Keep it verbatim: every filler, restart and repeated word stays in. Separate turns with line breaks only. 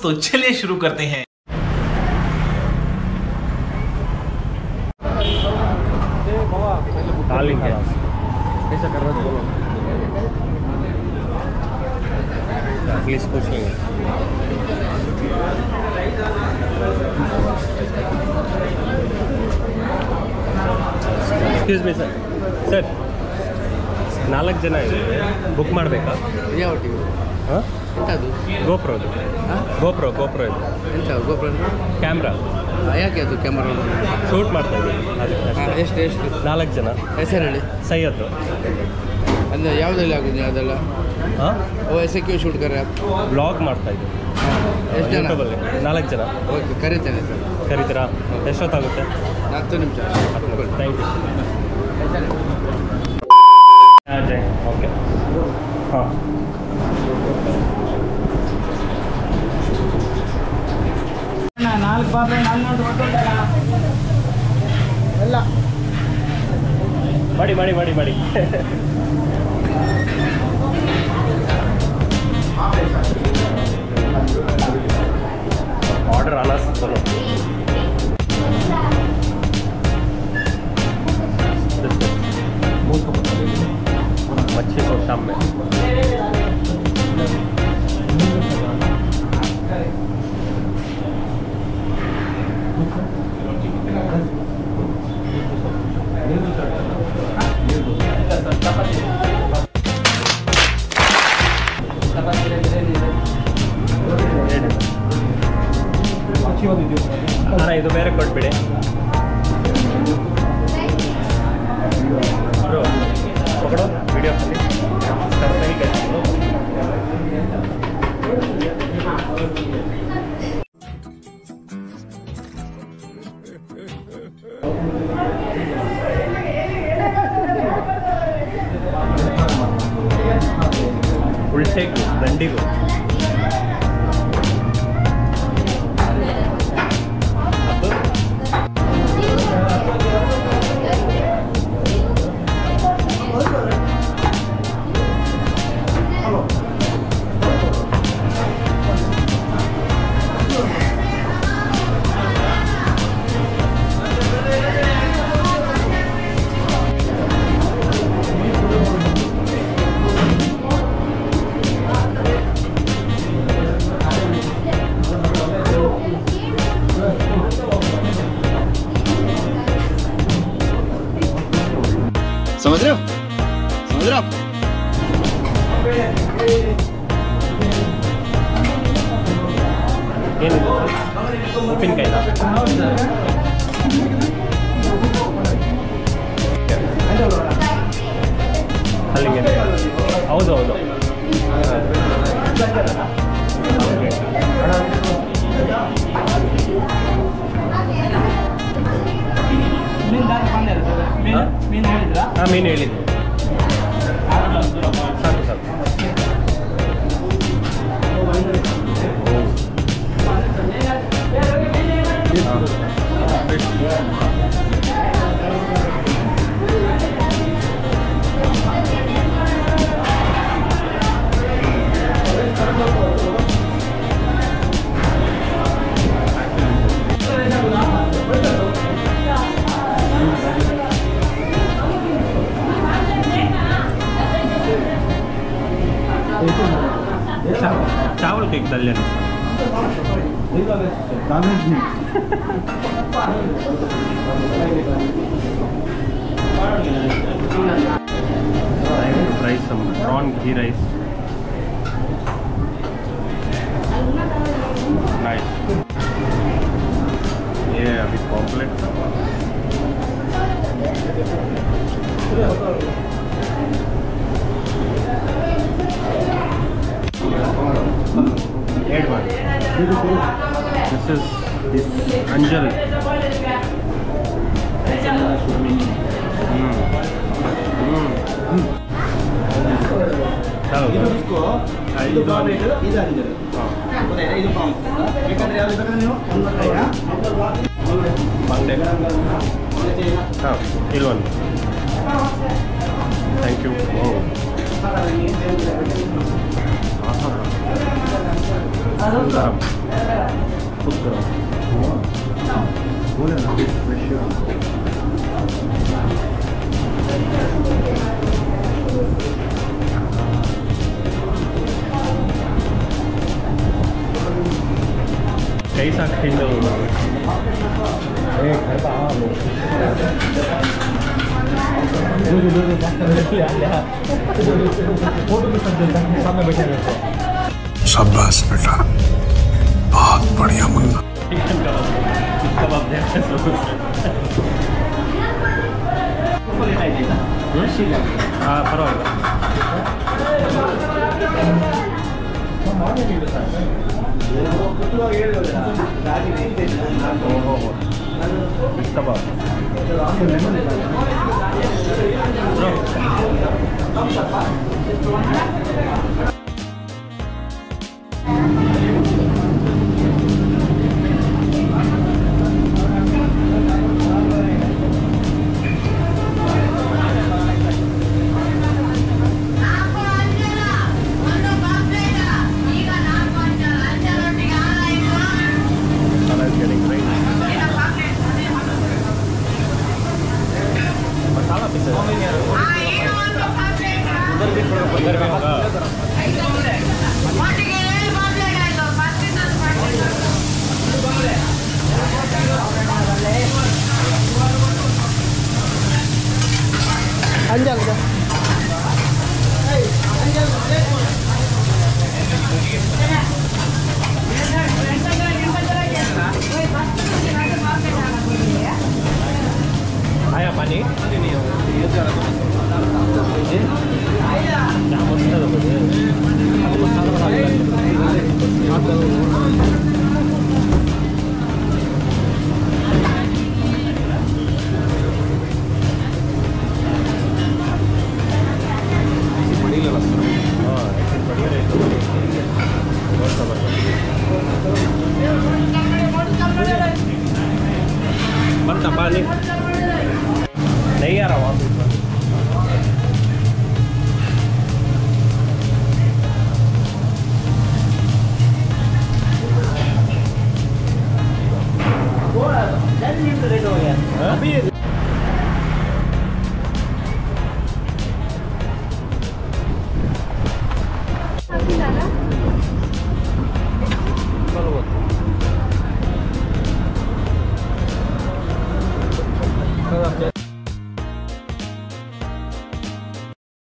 तो चलिए शुरू करते हैं।
कैसा कर रहा है प्लीज पूछेंगे। एक्सक्यूज मी सर सर ನಾಲ್ಕು ಜನ ಇದ್ದಾರೆ ಬುಕ್ ಮಾಡಬೇಕಾ?
ಯಾವ ಟಿವಿ?
ಹಾಂ
ಎಂಥದ್ದು?
ಗೋಪ್ರೋದು.
ಹಾಂ
ಗೋಪ್ರೋ ಗೋಪ್ರೋ ಇದು
ಎಂಥ ಗೋಪ್ರೋ
ಕ್ಯಾಮ್ರಾ.
ಯಾಕೆ ಅದು ಕ್ಯಾಮ್ರಾ
ಶೂಟ್ ಮಾಡ್ತಾ ಇದ್ದೀವಿ ಅದಕ್ಕೆ.
ಎಷ್ಟು ಎಷ್ಟು
ನಾಲ್ಕು ಜನ.
ಹೆಸರು ಹೇಳಿ.
ಸೈಯದ್ದು.
ಅಂದರೆ ಯಾವುದಲ್ಲಿ ಆಗೋದು ಅದೆಲ್ಲ?
ಹಾಂ
ಓ ಎಸ್ ಕ್ಯೂ ಶೂಟ್ ಕರೆ
ಬ್ಲಾಗ್ ಮಾಡ್ತಾ ಇದ್ದೀವಿ.
ಎಷ್ಟು ಜನ?
ಯೂಟ್ಯೂಬಲ್ಲಿ ನಾಲ್ಕು ಜನ.
ಓಕೆ ಕರಿತೇನೆ ಸರ್.
ಕರಿತೀರಾ? ಎಷ್ಟೊತ್ತಾಗುತ್ತೆ?
ಹತ್ತು ನಿಮಿಷ.
Thank you. ಅಜಯ್ ಓಕೆ ಹಾಂ
ನಾಲ್ಕು ಬಾಬೆ ನಾಲ್ಕು ಎಲ್ಲ
ಮಾಡಿ ಮಾಡಿ ಮಾಡಿ ಮಾಡಿ ऑर्डर आना चलो मच्छी को शाम में ಅಣ್ಣ ಇದು ಬೇರೆ ಕೊಟ್ಬಿಡಿ ಬ್ರೋ ಪಕಡೋ ವಿಡಿಯೋ ಅಲ್ಲಿ ಸರಿ ಕಳಿಸ್ತೀನಿ. ಉಲ್ಟೆಗೂ ದಂಡಿಗೂ
समझ रहे हो समझ रहे हो आप?
ಏನಿದೆ ಉಪ್ಪಿನಕಾಯಿದ ಅಲ್ಲಿಗೆ ಹೌದು ಹೌದು ಹಾಂ ಮೀನು ಹೇಳಿದ್ದು ಸಾಕು ಸಾಕು. चावल केक डाल लेना rice some prawn ghee rice nice yeah with complex add one. This is this Anjal. Mm. Mm. चलो इसको ಐದು ಇದು ಅಂಜಲ್ ಗೊತ್ತಾಯ್ತಾ ಇದು ಪ್ರಾನ್ಸ್ ಬೇಕಂದ್ರೆ ಯಾವುದು ಬೇಕಾದ್ರೆ ನೀವು ಬಂಡೆ ಹಾಂ ಇಲ್ಲೊಂದು ಥ್ಯಾಂಕ್ ಯು ಓ ಹಾಂ ಹಾಂ कैसा खेलो
शाबाश बेटा, बहुत बढ़िया मुन्ना।
हाँ परवाइल्ला
अंजल